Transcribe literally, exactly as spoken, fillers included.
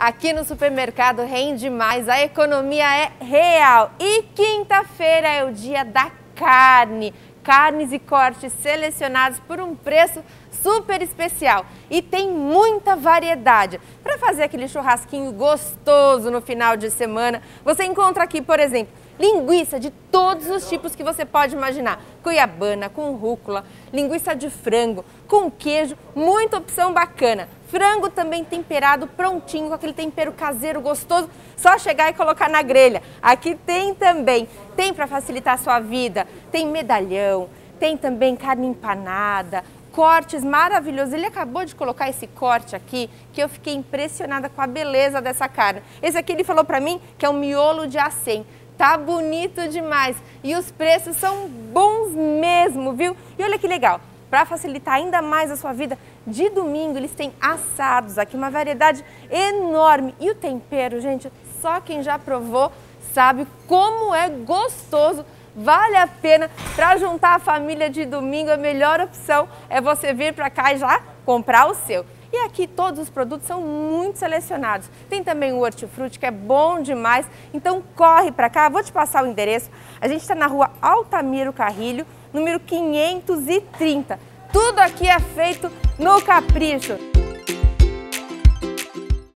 Aqui no supermercado rende mais, a economia é real. E quinta-feira é o dia da carne. Carnes e cortes selecionados por um preço super especial. E tem muita variedade. Para fazer aquele churrasquinho gostoso no final de semana, você encontra aqui, por exemplo, linguiça de todos os tipos que você pode imaginar. Cuiabana, com rúcula, linguiça de frango, com queijo, muita opção bacana. Frango também temperado, prontinho, com aquele tempero caseiro gostoso, só chegar e colocar na grelha. Aqui tem também, tem para facilitar a sua vida, tem medalhão, tem também carne empanada, cortes maravilhosos. Ele acabou de colocar esse corte aqui, que eu fiquei impressionada com a beleza dessa carne. Esse aqui ele falou para mim que é um miolo de acém. Tá bonito demais e os preços são bons mesmo, viu? E olha que legal, para facilitar ainda mais a sua vida, de domingo eles têm assados aqui, uma variedade enorme. E o tempero, gente, só quem já provou sabe como é gostoso. Vale a pena para juntar a família de domingo. A melhor opção é você vir para cá e já comprar o seu. E aqui todos os produtos são muito selecionados. Tem também o hortifruti, que é bom demais. Então corre para cá, vou te passar o endereço. A gente está na rua Altamiro Carrilho, número quinhentos e trinta. Tudo aqui é feito no capricho.